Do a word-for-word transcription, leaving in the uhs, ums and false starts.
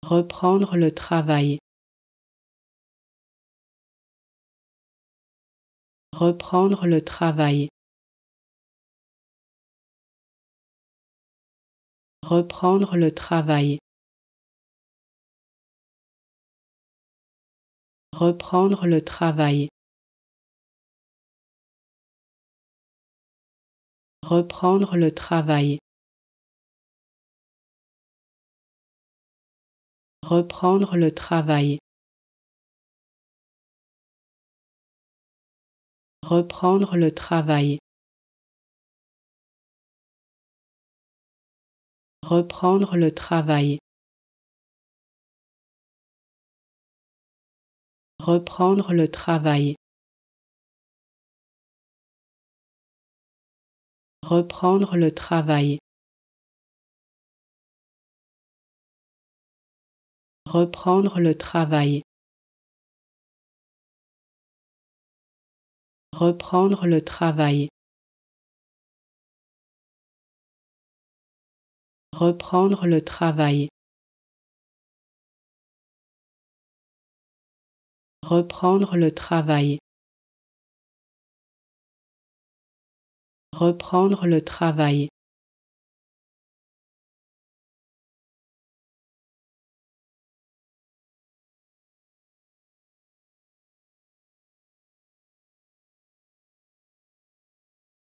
Reprendre le travail. Reprendre le travail. Reprendre le travail. Reprendre le travail. Reprendre le travail. Reprendre le travail. Reprendre le travail. Reprendre le travail. Reprendre le travail. Reprendre le travail. Reprendre le travail. Reprendre le travail. Reprendre le travail. Reprendre le travail. Reprendre le travail.